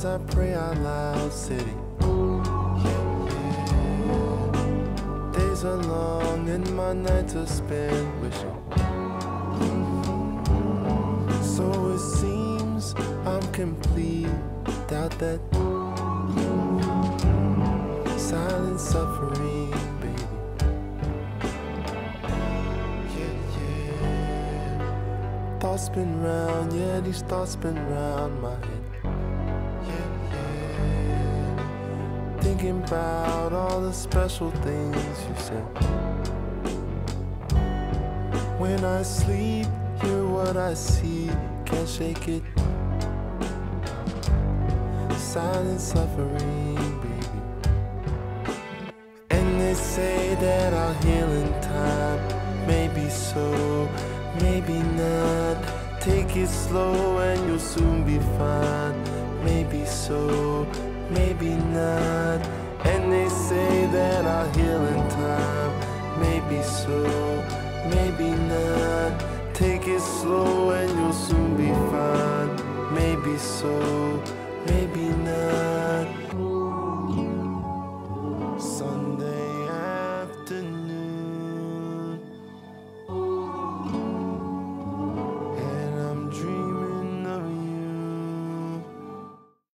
I pray out loud, city. Days are long and my nights are spent wishing. So it seems I'm complete without that silent suffering, baby. Thoughts spin round, yeah, these thoughts spin round my head. Thinking about all the special things you said. When I sleep, hear what I see, can't shake it. Silent suffering, baby. And they say that I'll heal in time. Maybe so, maybe not. Take it slow and you'll soon be fine. Maybe so, maybe not. And they say that I'll heal in time. Maybe so, maybe not. Take it slow and you'll soon be fine. Maybe so,